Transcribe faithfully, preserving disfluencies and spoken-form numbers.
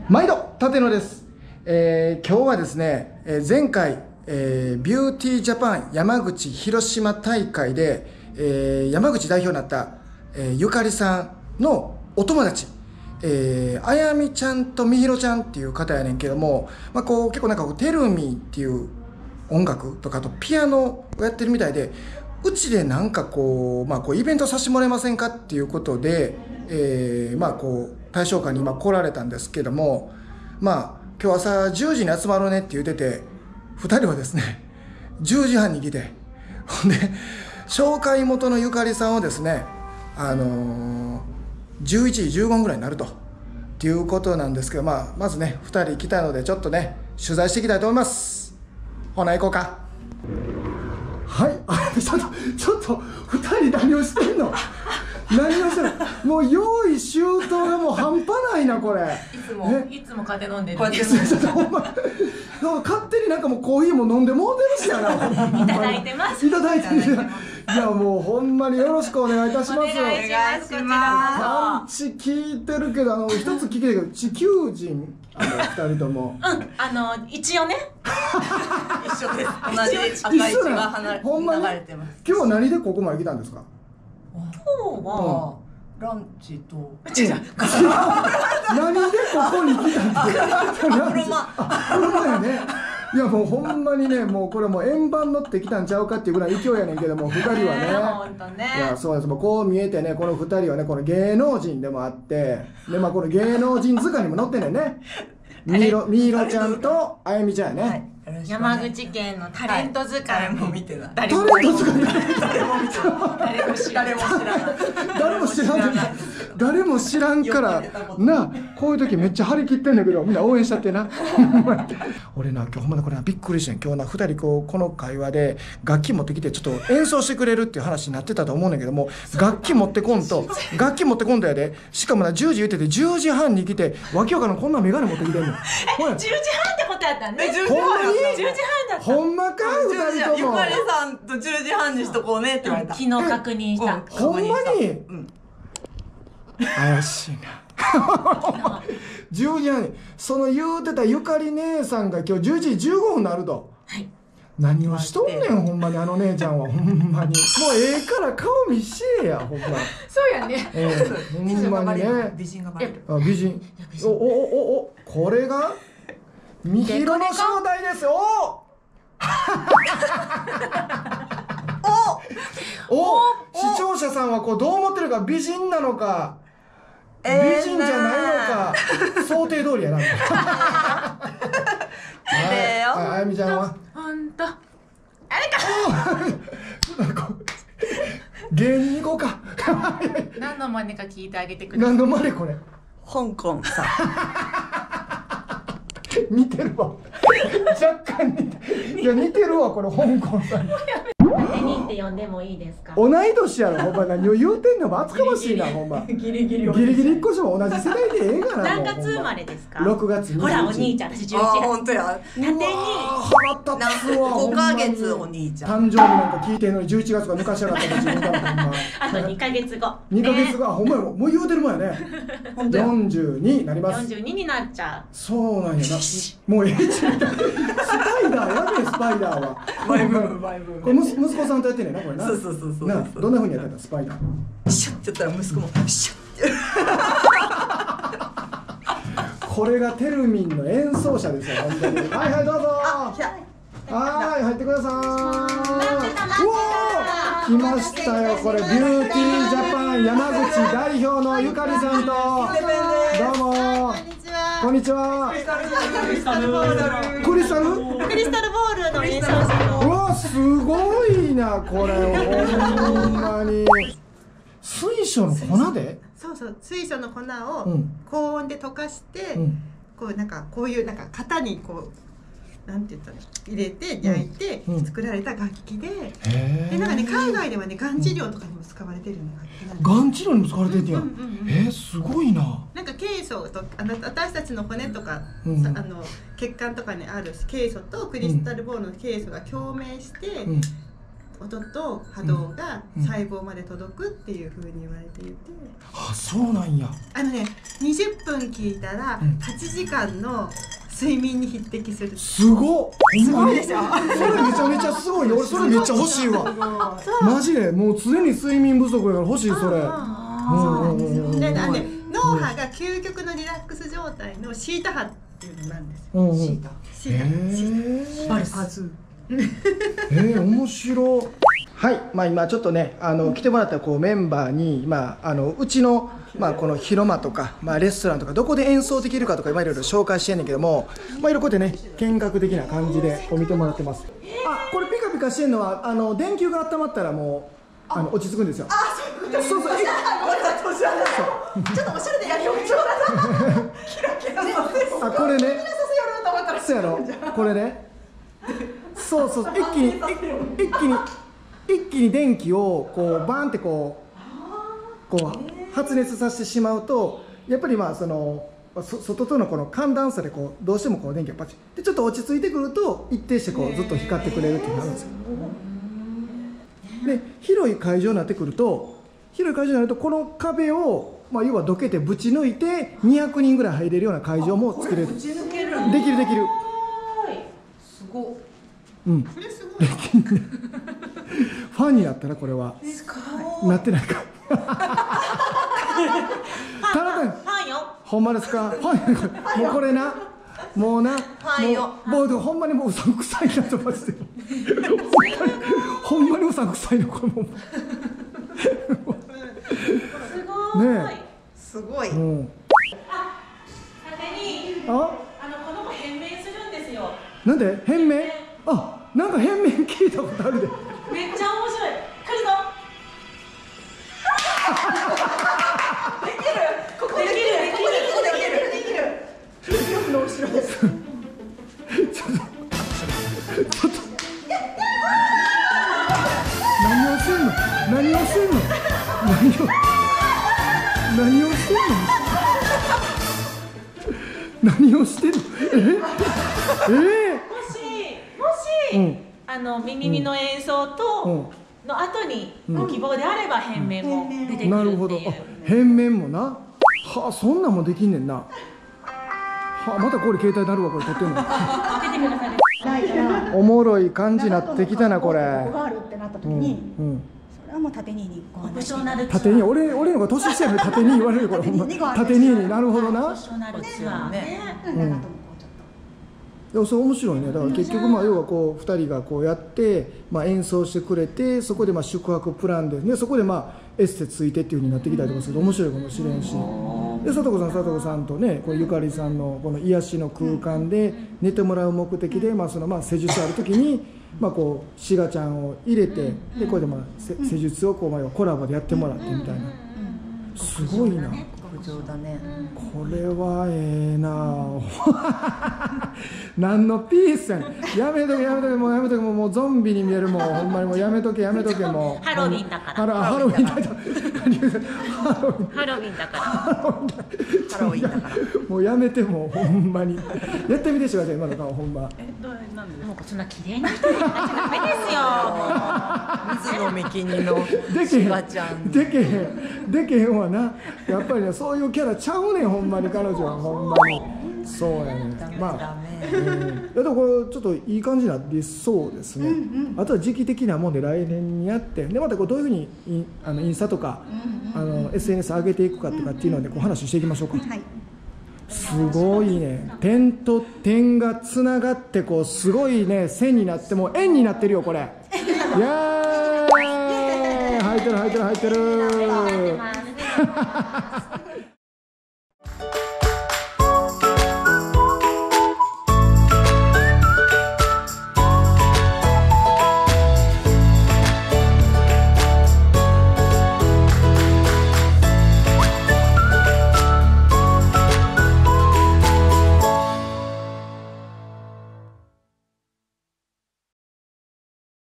毎度立野です、えー、今日はですね、えー、前回、えー、ビューティージャパン山口広島大会で、えー、山口代表になった、えー、ゆかりさんのお友達、えー、あやみちゃんとみひろちゃんっていう方やねんけども、まあ、こう結構なんかこうテルミっていう音楽とかあとピアノをやってるみたいで、うちでなんかこう、まあ、こうイベントさせてもらえませんかっていうことで、えー、まあこう大将館に今来られたんですけども、まあ今日朝じゅうじに集まろうねって言ってて、ふたりはですねじゅうじはんに来て、ほんで紹介元のゆかりさんをですね、あのー、じゅういちじじゅうごふんぐらいになるとっていうことなんですけど、まあ、まずねふたり来たのでちょっとね取材していきたいと思います。ほな行こうか。はい、あ、ちょっとちょっとふたり何をしてんの何をしてんの、もう用意周到がもう半端ないなこれ。いつもいつも風飲んでるんです。ほんま勝手になんかもうコーヒーも飲んでもうてるしやな。 いただいてます。 いただいてる。いやもうほんまによろしくお願いいたします。お願いします。 パンチ聞いてるけど、あの一つ聞いてるけど地球人あのふたりとも。 うん、あの一応ね。 一緒です。同じ赤い血が離れ流れてます。 今日は何でここまで来たんですか。 今日はランチと。 違う。何でここに来たんですか。 車。 車やね。いやもうほんまにね、もうこれもう円盤乗ってきたんちゃうかっていうぐらい勢いやねんけども、ふたりはね。 本当ね。 いやそうです。もうこう見えてね、このふたりはね、この芸能人でもあって、でまあこの芸能人図鑑にも載ってんねんね。みひろみひろちゃんとあやみちゃんやね。 山口県のタレント図鑑も見てない。 タレント図鑑誰も見てない。誰も知らない。 誰も知らん。誰も知らんからな、こういう時めっちゃ張り切ってんだけど、みんな応援しちゃってな。俺な今日ほんまにこれびっくりしてん。今日なふたりこうこの会話で楽器持ってきてちょっと演奏してくれるっていう話になってたと思うんだけども、楽器持ってこんと楽器持ってこんとやで、しかもなじゅうじ言っててじゅうじはんに来て、わけわからんこんな眼鏡持ってきてんの。 え、じゅうじはんってことやったんね。 ほんまにじゅうじはんだった。 ほんまかふたりとも。 ゆかりさんとじゅうじはんにしとこうねって言われた。 昨日確認した。 ほんまに。怪しいな。じゅうじはんにその言うてたゆかり姉さんが今日じゅうじじゅうごふんになると。 はい。 何をしとんねんほんまに、あの姉ちゃんはほんまに。もうええから顔見せえやほんま。 そうやね。 ええほんまにね。 美人がバレる。 あ美人。おおおおこれがみひろの正体です。おおお視聴者さんはこうどう思ってるか、美人なのか美人じゃないのか想定通りやな。あやみちゃんはほんとあれか。 芸人行こうか。 何の真似か聞いてあげてください。 何の真似これ。 香港さ。 似てるわ。若干似て。いや似てるわこれ香港さん。 何って呼んでもいいですか。 同い年やろほんま。何を言うてんのも厚かましいなほんま。 ギリギリギリギリ一個しも同じ世代でええがな。 何月生まれですか。 ろくがつにじゅういち。 ほらお兄ちゃん、私じゅういちがつ。 本当や。 縦に腹立つわ。 ごかげつお兄ちゃん。 誕生日なんか聞いてんのにじゅういちがつが抜かしやがった自分からほんま。 あとにかげつご。 にかげつご、ほんまやもう言うてるもんやね。 本当や。 よんじゅうにになります。 よんじゅうにになっちゃう。 そうなんやな。もうええちゃう。スパイダーやべえスパイダーは。 バイブーバイブー。 これ息子さんとやってんねんなこれな。 そうそうそうそう。 などんな風にやってたスパイダー。 シュッて言ったら息子もシュッて。 これがテルミンの演奏者ですよ本当に。はいはいどうぞ。はい入ってください。うわ来ましたよこれビューティージャパン山口代表のゆかりさんと。どうも。こんにちは。クリスタルボール。クリスタル？ クリスタルボールの演奏者の。 うわすごいなこれほんまに。水晶の粉で？ そうそう水晶の粉を高温で溶かして、うん、こうなんかこういうなんか型にこうなんて言ったの入れて焼いて作られた楽器で、うん、でなんかね海外ではねがん治療とかにも使われてるの楽器なんです。 がん治療にも使われてるんや。えー、すごいな。 なんかケイ素とあの私たちの骨とか、うん、あの血管とかにあるケイ素とクリスタルボールのケイ素が共鳴して、うん、 音と波動が細胞まで届くっていう風に言われていて、 あ、そうなんや。 あのねにじゅっぷん聞いたらはちじかんの睡眠に匹敵する。 すごっ、 すごいでしょ。 それめちゃめちゃすごいよ。俺それめっちゃ欲しいわ。マジでもう常に睡眠不足だから欲しいそれ。 そうなんですよ。で、あのね脳波が究極のリラックス状態のシータ波っていうのなんですよ。シータ。シータ。バルス。 えー、面白い。はい、まあ、今ちょっとね、あの来てもらったこうメンバーに、まあ、あのうちの、まあ、この広間とか、まあ、レストランとかどこで演奏できるかとか、いろいろ紹介してんねんけども、まあ、いろいろこうやってね見学的な感じでこう見てもらってます。あ、これピカピカしてんのはあの電球が温まったらもうあの落ち着くんですよ。あ、そういうこと。そうそう。ちょっとおしゃれでやりようちょうだ。キラキラ。 あ、これね。そうやろ。これね。そうそう、一気に一気に一気に電気をこうバーンってこうこう発熱させてしまうと、やっぱりまあそのそ外とのこの寒暖差でこうどうしてもこう電気がパチッでちょっと落ち着いてくると一定してこうずっと光ってくれるっていうのがあるんですよ。で、広い会場になってくると広い会場になるとこの壁をまあ要はどけてぶち抜いてにひゃくにんぐらい入れるような会場も作れる。できるできる。 すごっ。 うん。ファンになったらこれはなってないか。ただファンよ。 ほんまですか。ファンもうこれな。もうな。 ファンよ。 もうほんまにもううさんくさいなと思って。ほんまにうさんくさいのこれも。 すごい。 ねえ。 すごい。 あ、縦に。あ、あのこの子変面するんですよ。 なんで変面？あ、なんか変面聞いたことあるで。 めっちゃ面白い。来るぞ。 できる。ここできる。できる。ここできる。できる。よくの後ろです。 ちょっと。ちょっと。何をしてんの？何をしてんの？何を。何をしてんの？何をしてんの？え？え？ もしもし、うん、あの耳耳の演奏との後にご希望であれば変面も出てくるっていう。 なるほど。あ、変面もな。はあ、そんなんもできんねんな。はあ、またこれ携帯なるわこれ撮ってんの。 出てください。 おもろい感じになってきたなこれ。 ここがあるってなった時に、うんうん、それはもう縦ににご案内して。 縦に俺俺のが年下やの縦に言われるこれほんま。縦にになるほどな。 ね。 でもそれ面白いね。だから結局まあ要はこうふたりがこうやってまあ演奏してくれて、そこでまあ宿泊プランでね、そこでまあエステついてっていう風になってきたりとかすると面白いかもしれんし、で佐藤さん佐藤さんとねこうゆかりさんのこの癒しの空間で寝てもらう目的でまあそのまあ施術ある時にまあこうシガちゃんを入れてでこれでまあ施術をこうまあコラボでやってもらってみたいな。すごいな。 だね、 これはええな何のピースやん。やめとけやめとけもうやめとけもうもうゾンビに見えるもうほんまにもうやめとけやめとけもうハロウィンだからハロウィンだからハロウィンだからハロウィンだからもうやめてもうほんまにやってみてしまって今の顔ほんま。 えどうなんでもうそんな綺麗な人になっちゃダメですよ。 水野美紀にのでけへんでけへんでけへんわな。やっぱりねそういうキャラちゃうねんほんまに彼女はほんまに。そうやね。まあ、うん、いやでもこれちょっといい感じになりそうですね。うんうん、あとは時期的なもんで来年にやってでまたこうどういうふうにインあのインスタとか、うんうん、あの エスエヌエス 上げていくかとかっていうのでこう話していきましょうか。はい、すごいね。点と点がつながってこうすごいね線になってもう円になってるよこれ。いやー入ってる入ってる入ってる。